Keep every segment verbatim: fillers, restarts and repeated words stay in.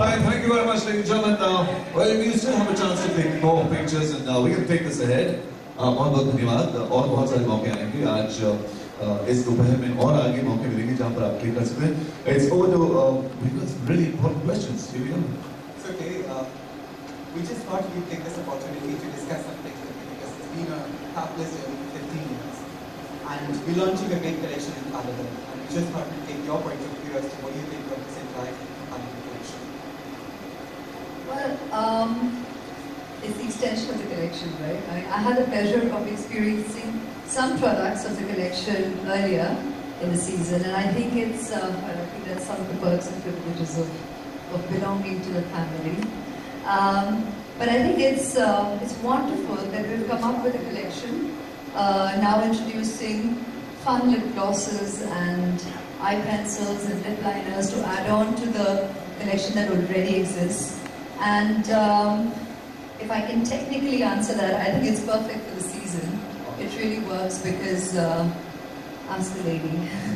Alright, thank you very much, ladies and gentlemen. Uh, well, we still have a chance to take more pictures and uh, we can take this ahead. बहुत बहुत धन्यवाद और बहुत सारे मौके आएंगे आज इस दोपहर में और आगे मौके मिलेंगे जहाँ पर आप क्लिक कर सकते हैं. It's over to uh, we got some really important questions. Here we go. It's okay. Uh, we just thought we'd take this opportunity to discuss something because it's been a fabulous journey for fifteen years, and we're launching a great collection in Palawan, and we just thought we'd take your point of view as to what do you think of this entire Palawan collection. Well, um, it's the extension of the collection, right? I, I had the pleasure of experiencing some products of the collection earlier in the season, and I think it's, uh, I think that's some of the perks and privileges of, of belonging to the family. Um, but I think it's, uh, it's wonderful that we've come up with a collection, uh, now introducing fun lip glosses and eye pencils and lip liners to add on to the collection that already exists. And um, if I can technically answer that, I think it's perfect for the season. It really works because uh, ask the lady.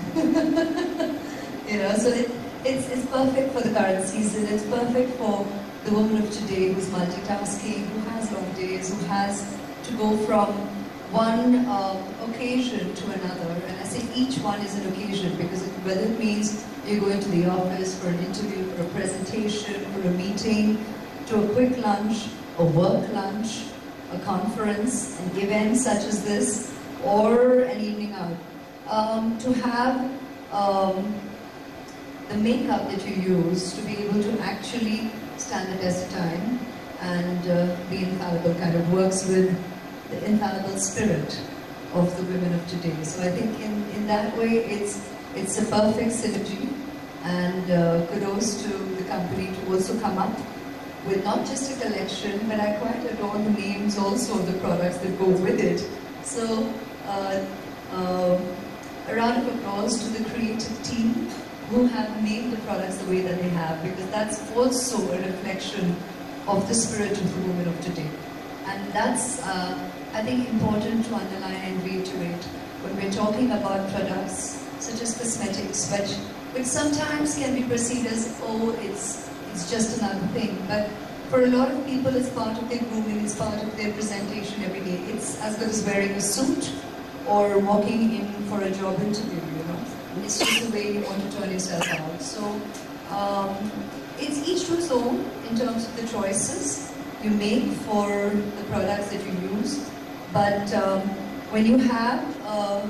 You know, so it, it's, it's perfect for the current season. It's perfect for the woman of today who's multitasking, who has long days, who has to go from one uh, occasion to another. And I say each one is an occasion because it, whether it means you're going to the office for an interview, for a presentation, for a meeting, to a quick lunch, a work lunch, a conference, an event such as this, or an evening out. Um, to have um, the makeup that you use to be able to actually stand the test of time and uh, be infallible kind of works with the infallible spirit of the women of today. So I think in, in that way it's, it's a perfect synergy, and uh, kudos to the company to also come up with not just a collection, but I quite adore the names also of the products that go with it. So uh, uh, a round of applause to the creative team who have made the products the way that they have, because that's also a reflection of the spirit of the women of today. And that's, uh, I think, important to underline and reiterate when we're talking about products such as cosmetics, which, which sometimes can be perceived as, oh, it's it's just another thing. But for a lot of people, it's part of their grooming, it's part of their presentation every day. It's as good as wearing a suit or walking in for a job interview, you know. It's just the way you want to turn yourself out. So um, it's each to its own in terms of the choices you make for the products that you use. But um, when you have uh,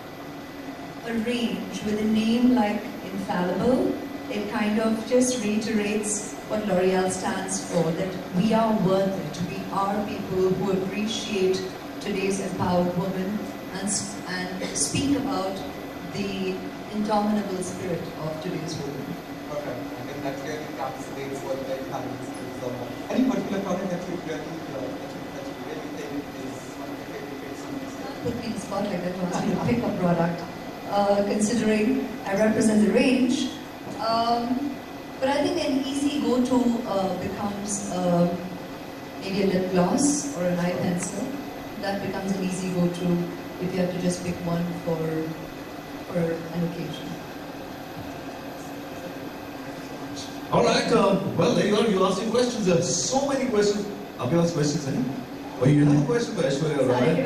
a range with a name like Infallible, it kind of just reiterates what L'Oreal stands for, that we are worth it. We are people who appreciate today's empowered woman and, and speak about the indomitable spirit of today's woman. Okay, I think that really encapsulates what the Infallible is all about. Any particular product that you really, uh, that you, that you really think is one of your favorite favorites? Put me in the spot like that to ask you to pick a product, uh, considering I represent the range. Um, but I think an easy go-to uh, becomes uh, maybe a lip gloss or an eye pencil. That becomes an easy go-to if you have to just pick one for, for an occasion. All right, uh, well, there you are. You asking questions. There are so many questions. Have you asked questions, eh? Oh, you have a question for Aishwarya, right?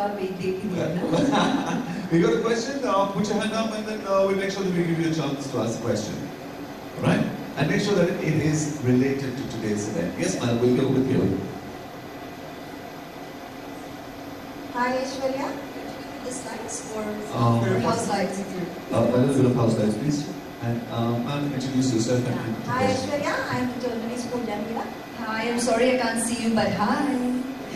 You got a question? Uh, put your hand up and then uh, we'll make sure that we give you a chance to ask a question. Right? And make sure that it is related to today's event. Yes, ma'am, we'll go with you. Hi, Aishwarya. The slides or um, house slides? Uh, a little bit of house slides, please. And um, ma'am, introduce yourself. Yeah. And Hi, Aishwarya. I'm the journalist from Jamila. Hi, I'm sorry I can't see you, but hi.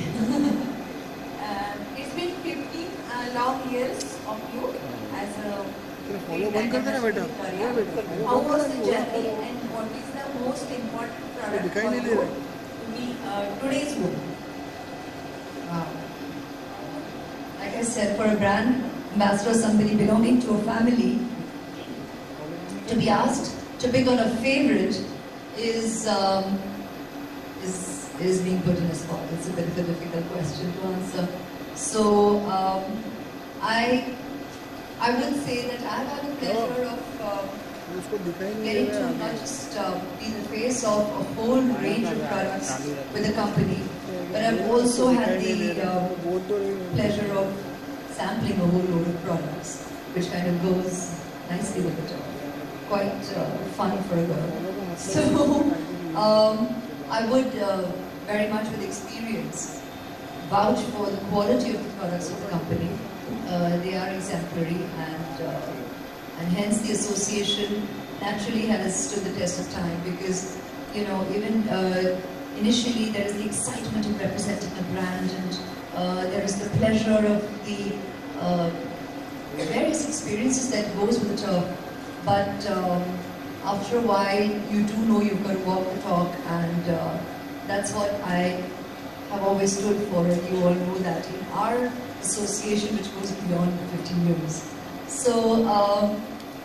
uh, it's been fifty uh, long years of you as a career. How was the journey and what is the most important product for you to be uh, today's woman? Wow. Like I said, for a brand ambassador, somebody belonging to a family, to be asked to pick on a favorite is um, is is being put in a spot. It's a bit of a difficult question to answer. So um, I I would say that I've had the pleasure of uh, getting to not just uh, be the face of a whole range of products with the company, but I've also had the uh, pleasure of sampling a whole load of products, which kind of goes nicely with it all. Quite uh, fun for a girl. So um, I would uh, very much with experience vouch for the quality of the products of the company. Uh, they are exemplary, and uh, and hence the association naturally has stood the test of time, because you know even uh, initially there is the excitement of representing a brand, and uh, there is the pleasure of the uh, various experiences that goes with the turf. But um, after a while, you do know you've got to walk the talk, and uh, that's what I have always stood for, and you all know that in our association, which goes beyond fifteen years. So um,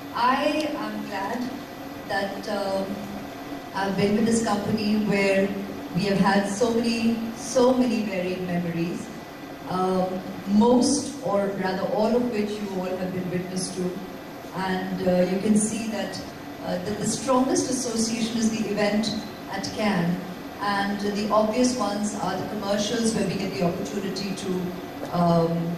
I am glad that um, I've been with this company where we have had so many, so many varied memories. Um, most, or rather all of which you all have been witness to. And uh, you can see that uh, the, the strongest association is the event at Cannes, and uh, the obvious ones are the commercials where we get the opportunity to um,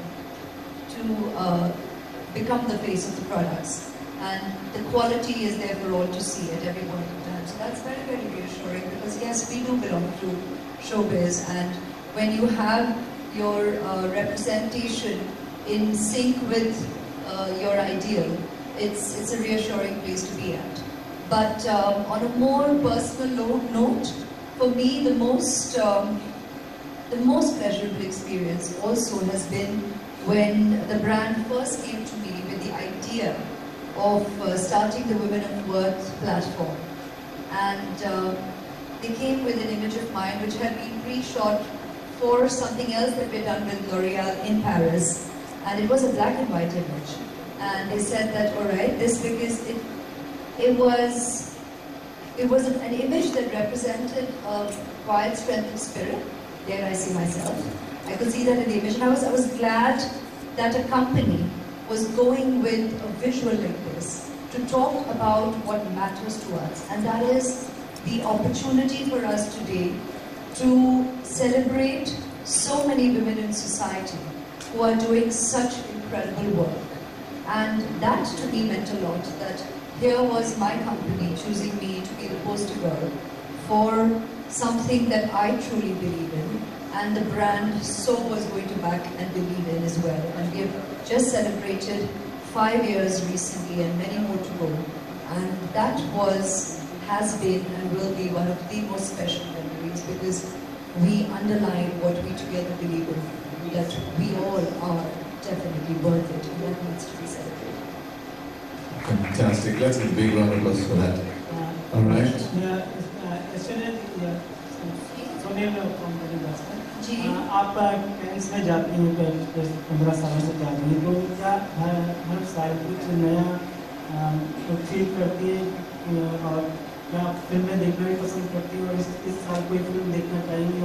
to uh, become the face of the products, and the quality is there for all to see at every point in time. So that's very, very reassuring, because yes, we do belong to showbiz, and when you have your uh, representation in sync with uh, your ideal, It's, it's a reassuring place to be at. But um, on a more personal note, for me the most, um, the most pleasurable experience also has been when the brand first came to me with the idea of uh, starting the Women of Worth platform. And uh, they came with an image of mine which had been pre-shot for something else that we'd done with L'Oreal in Paris. And it was a black and white image. And they said that, all right, this because it, it was, it was an image that represented a quiet strength of spirit. There I see myself. I could see that in the image, and I was, I was glad that a company was going with a visual like this to talk about what matters to us, and that is the opportunity for us today to celebrate so many women in society who are doing such incredible work. And that to me meant a lot, that here was my company choosing me to be the poster girl for something that I truly believe in, and the brand so was going to back and believe in as well. And we have just celebrated five years recently and many more to go. And that was, has been and will be one of the most special memories, because we underline what we together believe in, that we all are definitely worth it, and that needs to be celebrated. Fantastic. Let's give a big round of applause for that. Uh, All right. Yeah, yesterday, yeah, Sonia from Boston. जी. आप cans में जाती हैं, पंद्रह सालों से जाती हैं, तो क्या हर हर साल कुछ नया फील करती है, और क्या फिल्में देखना भी पसंद करती है, और इस इस साल कोई फिल्म देखना चाहेंगी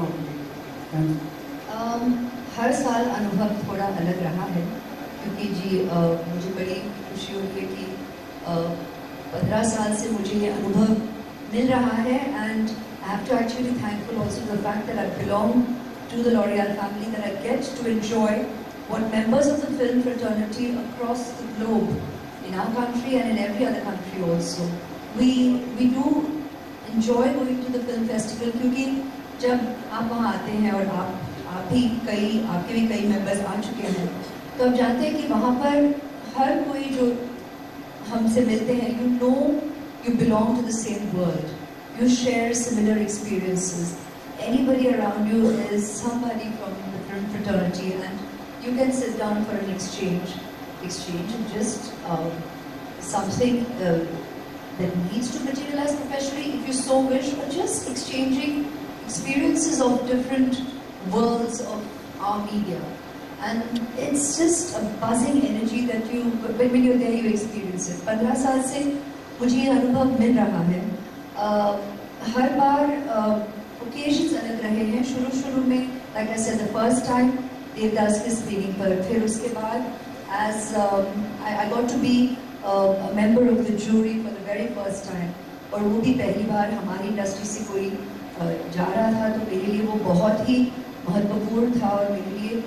um, हर साल अनुभव थोड़ा अलग रहा है, क्योंकि जी आ, मुझे बड़ी खुशी होती है कि पंद्रह साल से मुझे ये अनुभव मिल रहा है, and I have to actually be thankful also to the fact that I belong to the L'Oreal family, that I get to enjoy what members of the film fraternity across the globe, in our country and in every other country also, we we do enjoy going to the film festival, क्योंकि जब आप वहाँ आते हैं और आप आप भी कई आपके भी कई मेंबर्स आ चुके हैं, तो आप जानते हैं कि वहाँ पर हर कोई जो हमसे मिलते हैं, you know you belong to the same world, you share similar experiences, anybody around you is somebody from the film fraternity, and you can sit down for an exchange, exchange just uh, something uh, that needs to materialize professionally if you so wish, or just exchanging experiences of different worlds of our media. And it's just a buzzing energy that you, when you're there, you experience it. पंद्रह साल से मुझे ये अनुभव मिल रहा है. uh, हर बार uh, occasions अलग रहे हैं. शुरू शुरू में, like I said, the first time Devdas की स्क्रीनिंग पर, फिर उसके बाद as um, I, I got to be uh, a member of the jury for the very first time, और वो भी पहली बार हमारी इंडस्ट्री से कोई जा रहा था, तो मेरे लिए वो बहुत ही महत्वपूर्ण था और मेरे लिए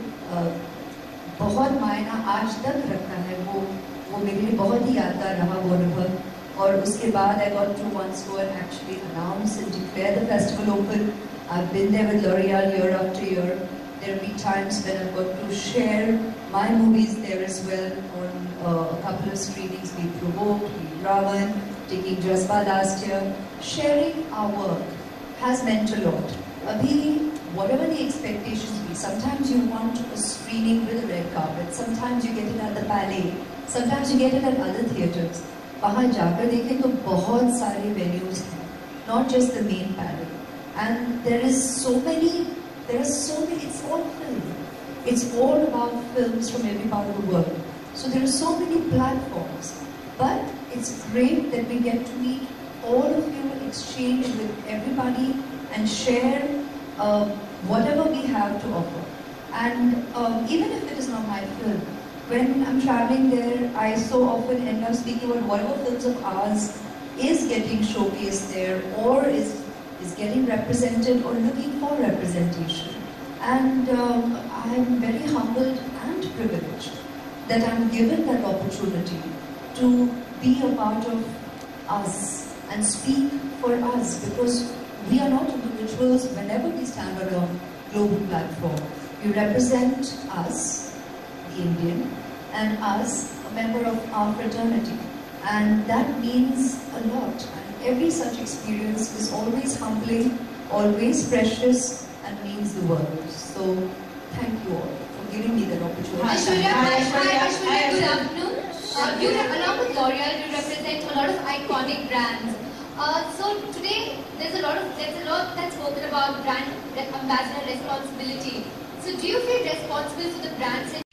बहुत मायना आज तक रखता है। वो वो मेरे लिए बहुत ही यादगार रहा वो अनुभव। और उसके बाद I got to once go and actually announce and declare the festival open. I've been there with L'Oreal year after year. There have been times when I've got to share my movies there as well on uh, a couple of screenings. We Provoked, we Ravan, taking Jazba last year. Sharing our work has meant a lot. Abhi, whatever the expectations be, sometimes you want a screening with a red carpet, sometimes you get it at the Palais, sometimes you get it at other theatres. वहाँ जाकर देखें तो बहुत सारे venues हैं, not just the main Palais. And there is so many, there are so many, it's all film. It's all about films from every part of the world. So there are so many platforms. But it's great that we get to meet all of you, exchange with everybody and share uh, whatever we have to offer. And um, even if it is not my film, when I'm traveling there, I so often end up speaking about whatever films of ours is getting showcased there or is, is getting represented or looking for representation. And um, I'm very humbled and privileged that I'm given that opportunity to be a part of us and speak for us, because we are not individuals whenever we stand on a global platform. We represent us, the Indian, and us, a member of our fraternity. And that means a lot. And every such experience is always humbling, always precious, and means the world. So, thank you all for giving me that opportunity. Aishwarya, hi, hi, Aishwarya, good afternoon. Uh, you, along with L'Oreal, you represent a lot of iconic brands. Uh, so today, there's a lot of there's a lot that's spoken about brand ambassador responsibility. So do you feel responsible for the brands that